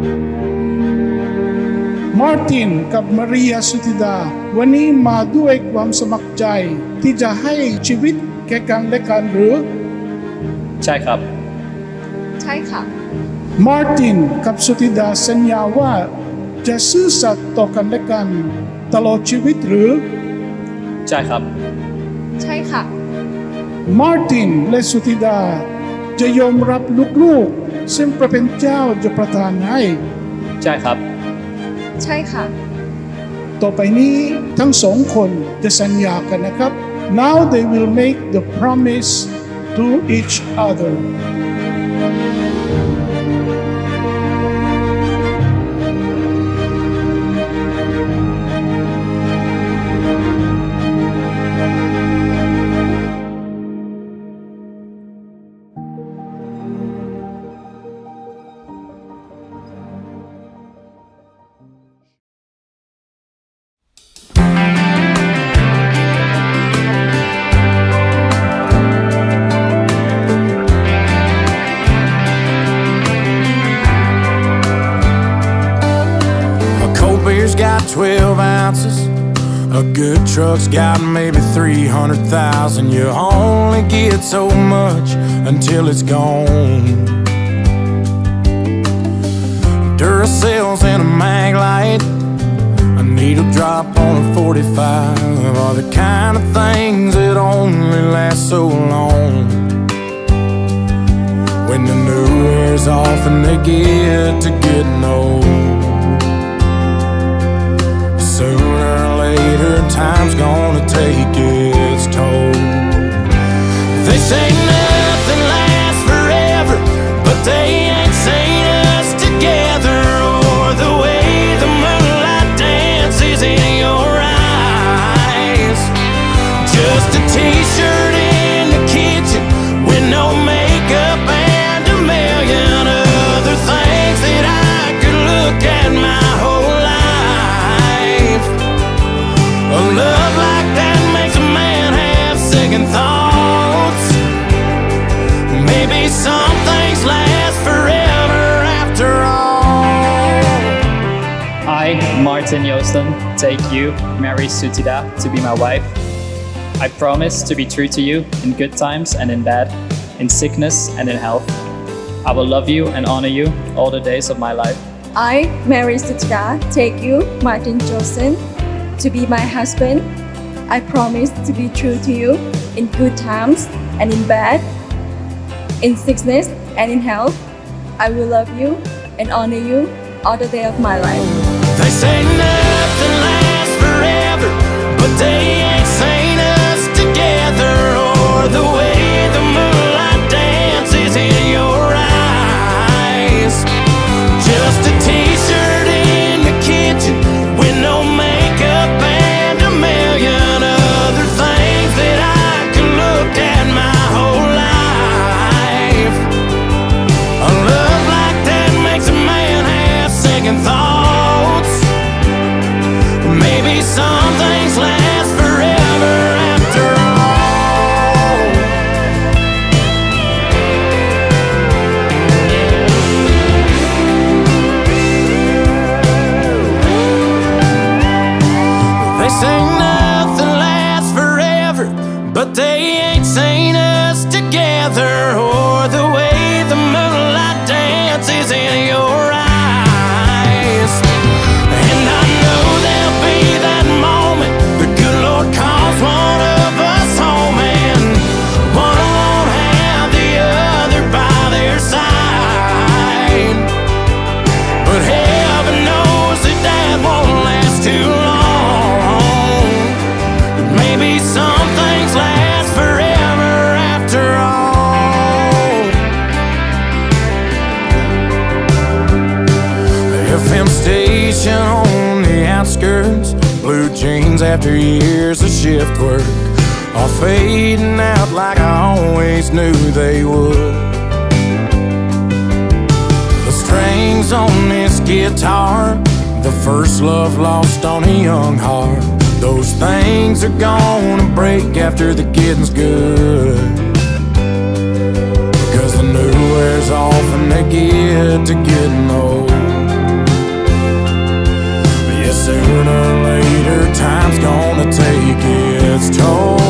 Maarten กับมาริยาสุธิดาวันนี้มาด้วยความสมัครใจที่จะให้ชีวิตแก่กันและกันหรือใช่ครับใช่ค่ะ Maarten กับสุธิดาสัญญาว่าจะซื่อสัตย์ต่อกันและกันตลอดชีวิตหรือใช่ครับใช่ค่ะ Maarten และสุธิดาจะยอมรับลูกๆซึ่งพระเป็นเจ้าจะประทานให้ใช่ครับใช่ค่ะต่อไปนี้ทั้งสองคนจะสัญญากันนะครับ Now they will make the promise to each other Got 12 ounces. A good truck's got maybe 300,000. You only get so much until it's gone. Duracell's in a mag light, a needle drop on a 45 are the kind of things that only last so long. When the new wears off and they get to getting old, sooner or later, time's gonna take its toll. They say nothing lasts forever, but they ain't seen us together, or the way the moonlight dances in your eyes. Just a t-shirt in the kitchen with no makeup and a million other things that I could look at my whole life. A love like that makes a man have second thoughts. Maybe some things last forever after all. I, Maarten take you, Mary Sutida, to be my wife. I promise to be true to you in good times and in bad, in sickness and in health. I will love you and honor you all the days of my life. I, Mary Sutida, take you, Maarten, to be my husband. I promise to be true to you in good times and in bad, in sickness and in health. I will love you and honor you all the day of my life. They say nothing lasts forever, but they ain't seen us together, or the way the moonlight dances in your eyes. Just a t-shirt in the kitchen with no makeup and a million other things that I can look at my whole life. A love like that makes a man have second thoughts. Maybe some things last forever after all. They say nothing lasts forever, but they ain't seen us together, or the way the moonlight dances in your eyes. And I know there'll be that moment the good Lord calls one of us home, and one won't have the other by their side. But heaven knows that that won't last too long. Maybe some things last forever after all. The FM station on the outskirts, blue jeans after years of shift work, are fading out like I always knew they would. The strings on this guitar, the first love lost on a young heart, those things are gonna break after the getting's good. Because the new wears off and they get to getting old. time's gonna take its toll.